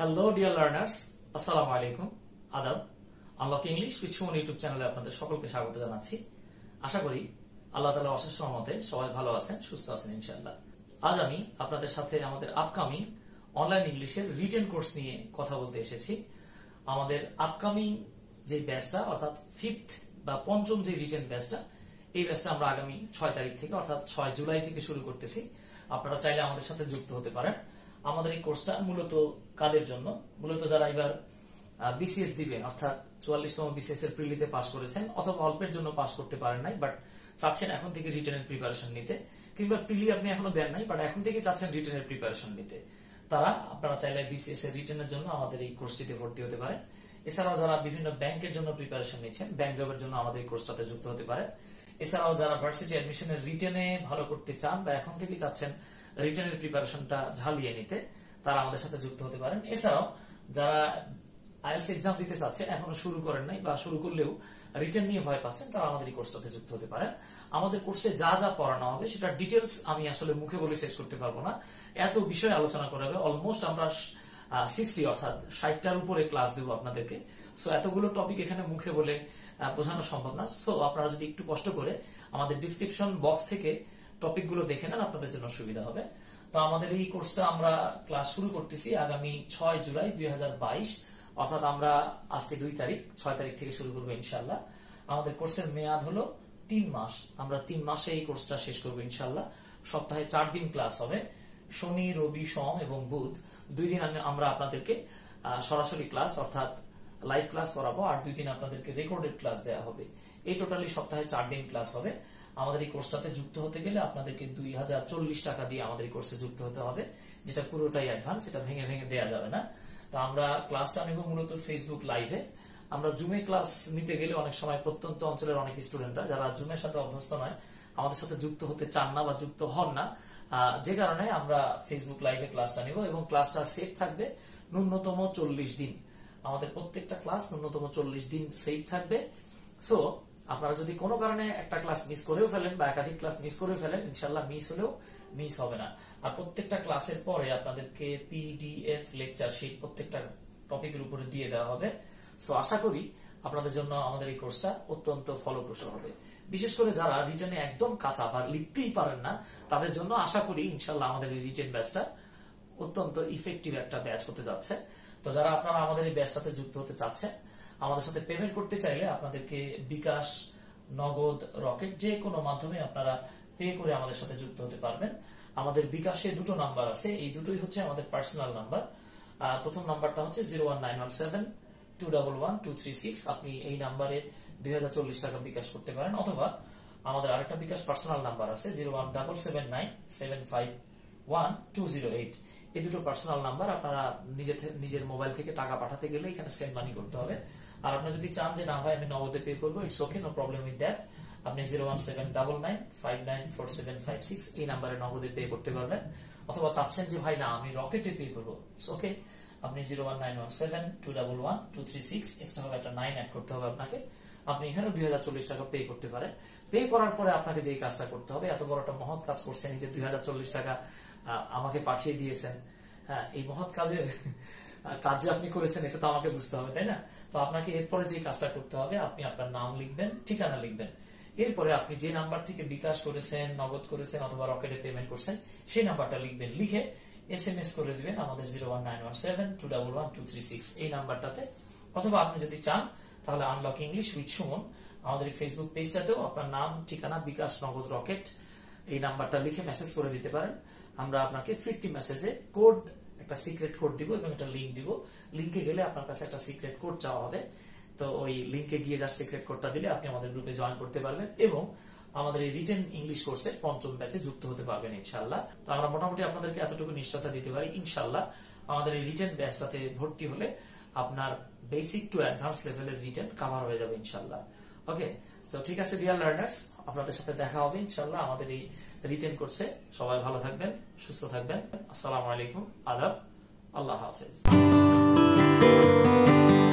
Hello dear learners, আসসালামু আলাইকুম, আদাব। Unlock English with Suman YouTube চ্যানেলে আপনাদের সকলকে স্বাগত জানাচ্ছি। আশা করি আল্লাহ তাআলার অশেষ রহমতে সবাই ভালো আছেন, সুস্থ আছেন ইনশাআল্লাহ। আজ আমি আপনাদের সাথে আমাদের আপকামিং অনলাইন ইংলিশের রিটেন কোর্স নিয়ে কথা বলতে এসেছি। আমাদের আপকামিং যে ব্যাচটা অর্থাৎ ফিফথ বা পঞ্চম যে রিটেন ব্যাচটা, এই ব্যাচটা আমরা আগামী 6 তারিখ থেকে অর্থাৎ 6 জুলাই থেকে শুরু করতেছি। আপনারা চাইলে আমাদের সাথে যুক্ত হতে পারেন। আমাদের এই কোর্সটা মূলত কাদের জন্য? মূলত যারা এবার বিসিএস দিবেন, অর্থাৎ 44তম বিসিএস এর প্রিলিতে পাস করেছেন অথবা অল্পের জন্য পাস করতে পারেন নাই, বাট চাচ্ছেন এখন থেকে রিটেনের প্রিপারেশন নিতে, কিংবা প্রিলি আপনি এখনো দেন নাই বাট এখন থেকে চাচ্ছেন রিটেনের প্রিপারেশন নিতে, তারা আপনারা চাইলে বিসিএস এর রিটেনের জন্য আমাদের এই কোর্সটিতে ভর্তি হতে পারেন। এছাড়াও যারা বিভিন্ন ব্যাংকের জন্য প্রিপারেশন নিচ্ছেন, ব্যাংক জবের জন্য আমাদের এই কোর্সটাতে যুক্ত হতে পারেন। এছাড়াও যারা ভার্সিটি অ্যাডমিশনের রিটেনে ভালো করতে চান বা এখন থেকে চাচ্ছেন রিটেনের প্রিপারেশনটা ঝালিয়ে নিতে, তারা আমাদের সাথে যুক্ত হতে পারেন। এছাড়াও যারা আইএলটিএস এক্সাম দিতে চাচ্ছেন, এখনো শুরু করেন নাই বা শুরু করলেও রিটেন নিয়ে ভয় পাচ্ছেন, তারা আমাদের এই কোর্সটাতে যুক্ত হতে পারেন। আমাদের কোর্সে যা যা পড়ানো হবে সেটা ডিটেলস আমি আসলে মুখে বলে শেষ করতে পারবো না, এত বিষয় আলোচনা করা হবে। অলমোস্ট আমরা 60 অর্থাৎ 60টার উপরে ক্লাস দেবো আপনাদেরকে। সো এতগুলো টপিক এখানে মুখে বলে বোঝানো সম্ভব না। সো আপনারা যদি একটু কষ্ট করে আমাদের ডিসক্রিপশন বক্স থেকে টপিকগুলো দেখে নেন, আপনাদের জন্য সুবিধা হবে। তো আমাদের এই কোর্সটা আমরা ক্লাস শুরু করতেছি আগামী 6 জুলাই 2022, অর্থাৎ আমরা আজকে 2 তারিখ, 6 তারিখ থেকে শুরু করবো ইনশাআল্লাহ। আমাদের কোর্সের মেয়াদ হলো 3 মাস। আমরা 3 মাসে এই কোর্সটা শেষ করবো ইনশাআল্লাহ। সপ্তাহে 4 দিন ক্লাস হবে, শনি, রবি, সোম এবং বুধ। 2 দিন আমরা আপনাদেরকে সরাসরি ক্লাস অর্থাৎ লাইভ ক্লাস করাবো, আর 2 দিন আপনাদেরকে রেকর্ডেড ক্লাস দেওয়া হবে। এই টোটালি সপ্তাহে 4 দিন ক্লাস হবে। আমাদের এই কোর্সটাতে যুক্ত হতে গেলে আপনাদেরকে 2040 টাকা দিয়ে আমাদের এই কোর্সে যুক্ত হতে হবে, যেটা পুরোটাই অ্যাডভান্স, এটা ভেঙে ভেঙে দেওয়া যাবে না। তো আমরা ক্লাসটা নেব মূলত ফেসবুক লাইভে। আমরা জুমে ক্লাস নিতে গেলে অনেক সময় প্রত্যন্ত অঞ্চলের অনেক স্টুডেন্টরা যারা জুমের সাথে অভ্যস্ত নয়, আমাদের সাথে যুক্ত হতে চান না বা যুক্ত হন না, যে কারণে আমরা ফেসবুক লাইভে ক্লাসটা নিব এবং ক্লাসটা সেভ থাকবে ন্যূনতম 40 দিন। আমাদের প্রত্যেকটা ক্লাস ন্যূনতম 40 দিন সেভ থাকবে। সো আপনারা যদি কোনো কারণে একটা ক্লাস মিস করেও ফেলেন বা একাধিক ক্লাস মিস করেও ফেলেন, ইনশাআল্লাহ মিস হলেও মিস হবে না। আর প্রত্যেকটা ক্লাসের পরে আপনাদেরকে পিডিএফ লেকচার শিট প্রত্যেকটা টপিকের উপরে দিয়ে দেওয়া হবে। সো আশা করি আপনাদের জন্য আমাদের এই কোর্সটা অত্যন্ত ফলপ্রসূ হবে। বিশেষ করে যারা রিটেনে একদম কাঁচা বা লিখতেই পারেন না, তাদের জন্য আশা করি ইনশাআল্লাহ আমাদের এই রিটেন ব্যাচটা অত্যন্ত ইফেক্টিভ একটা ব্যাচ হতে যাচ্ছে। তো যারা আপনারা আমাদের এই ব্যাচটাতে যুক্ত হতে চাচ্ছেন, আমাদের সাথে পেমেন্ট করতে চাইলে আপনাদেরকে বিকাশ, নগদ, রকেট যে কোনো মাধ্যমে আপনারা পে করে আমাদের সাথে যুক্ত হতে পারবেন। আমাদের বিকাশে 2টো নাম্বার আছে, এই দুটোই হচ্ছে আমাদের পার্সোনাল নাম্বার। প্রথম নাম্বারটা হচ্ছে 01917211236। আপনি এই নাম্বারে 2040 টাকা বিকাশ করতে পারেন, অথবা আমাদের আরেকটা বিকাশ পার্সোনাল নাম্বার আছে 01779751208। এই দুটো পার্সোনাল নাম্বার। আপনারা নিজের মোবাইল থেকে টাকা পাঠাতে গেলে এখানে সেন্ড মানি করতে হবে। আর আপনি যদি চান যে না ভাই আমি নগদে পে করবো, it's okay, no problem with that, আপনি 01799594756 এই নাম্বারে নগদে পে করতে পারবেন। অথবা চাচ্ছেন যে ভাই না আমি রকেটে পে করবো, ইটস ওকে, আপনি 01917211236 এক্সট্রা হবে একটা 9 অ্যাড করতে হবে আপনাকে। আপনি এখানে 2040 টাকা পে করতে পারেন। পে করার পরে আপনাকে যেই কাজটা করতে হবে, এত বড় একটা মহৎ কাজ করছেন, এই যে 2040 টাকা আমাকে পাঠিয়ে দিয়েছেন, হ্যাঁ, এই মহৎ কাজের কাজ যে আপনি করেছেন এটা তো আমাকে বুঝতে হবে, তাই না? তো আপনাকে এরপরে যে কাজটা করতে হবে, আপনি আপনার নাম লিখবেন, ঠিকানা লিখবেন। এরপরে আপনি যে নাম্বার থেকে বিকাশ করেছেন, নগদ করেছেন অথবা রকেটে পেমেন্ট করছেন, সেই নাম্বারটা লিখবেন, লিখে SMS করে দিবেন আমাদের 01917211236 এই নাম্বারটাতে। অথবা আপনি যদি চান তাহলে আনলক ইংলিশ উইথ সুমন আমাদের ফেসবুক পেজটাতেও আপনার নাম, ঠিকানা, বিকাশ, নগদ, রকেট এই নাম্বারটা লিখে মেসেজ করে দিতে পারেন। আমরা আপনাকে ফিরতি মেসেজে কোড, একটা সিক্রেট কোড দিব এবং একটা লিংক দিব। লিংকে গেলে আপনার কাছে একটা সিক্রেট কোড চাওয়া হবে। তো ওই লিংকে গিয়ে যার সিক্রেট কোডটা দিলে আপনি আমাদের গ্রুপে জয়েন করতে পারবেন এবং আমাদের এই রিটেন ইংলিশ কোর্সে পঞ্চম ব্যাচে যুক্ত হতে পারবেন ইনশাআল্লাহ। তো আমরা মোটামুটি আপনাদেরকে এতটুকু নিশ্চয়তা দিতে পারি, ইনশাআল্লাহ আমাদের এই রিটেন ব্যাচটাতে ভর্তি হলে আপনার বেসিক টু অ্যাডভান্স লেভেলের রিটেন কভার হয়ে যাবে ইনশাআল্লাহ। ওকে, তো ঠিক আছে ডিয়ার লার্নার্স, আপনাদের সাথে দেখা হবে ইনশাআল্লাহ আমাদের এই রিটেন কোর্সে। সবাই ভালো থাকবেন, সুস্থ থাকবেন। আসসালামু আলাইকুম, আদাব, আল্লাহ হাফেজ।